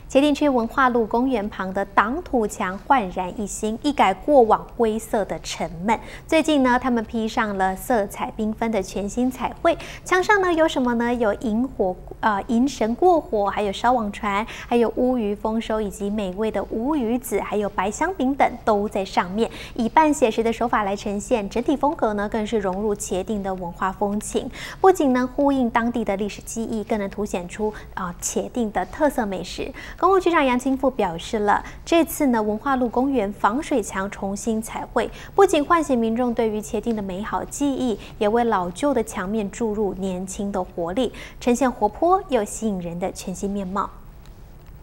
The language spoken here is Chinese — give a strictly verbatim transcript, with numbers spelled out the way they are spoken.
茄萣区文化路公园旁的挡土墙焕然一新，一改过往灰色的沉闷。最近呢，他们披上了色彩缤纷的全新彩绘，墙上呢有什么呢？有萤火呃迎神过火，还有烧网船，还有乌鱼丰收，以及美味的乌鱼子，还有白香饼等都在上面，以半写实的手法来呈现。整体风格呢更是融入茄萣的文化风情，不仅呢呼应当地的历史记忆，更能凸显出啊、呃、茄萣的特色美食。公务局长杨清富表示了，这次呢文化路公园防水墙重新彩绘，不仅唤醒民众对于茄萣的美好记忆，也为老旧的墙面注入年轻的活力，呈现活泼又吸引人的全新面貌。